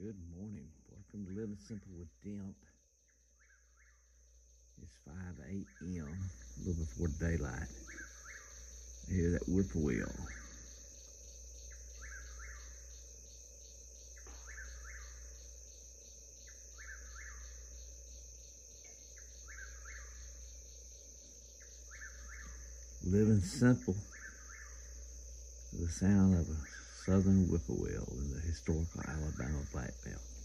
Good morning. Welcome to Living Simple with Dimp. It's 5 a.m., a little before daylight. I hear that whippoorwill. Living simple, the sound of a southern whippoorwill in the historical Alabama black belt.